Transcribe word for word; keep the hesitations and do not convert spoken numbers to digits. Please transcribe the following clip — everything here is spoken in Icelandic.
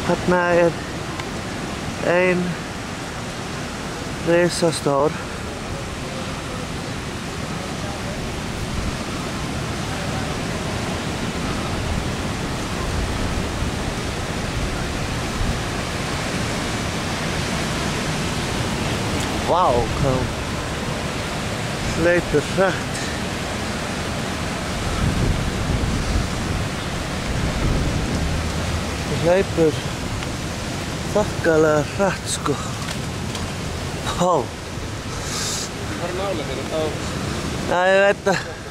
Þarna er ein risastór Vá, hvað hún hleypur hratt. Hún hleypur þokkalega hratt, sko. Vá. Það er nálega fyrir þá. Já, ég veit það.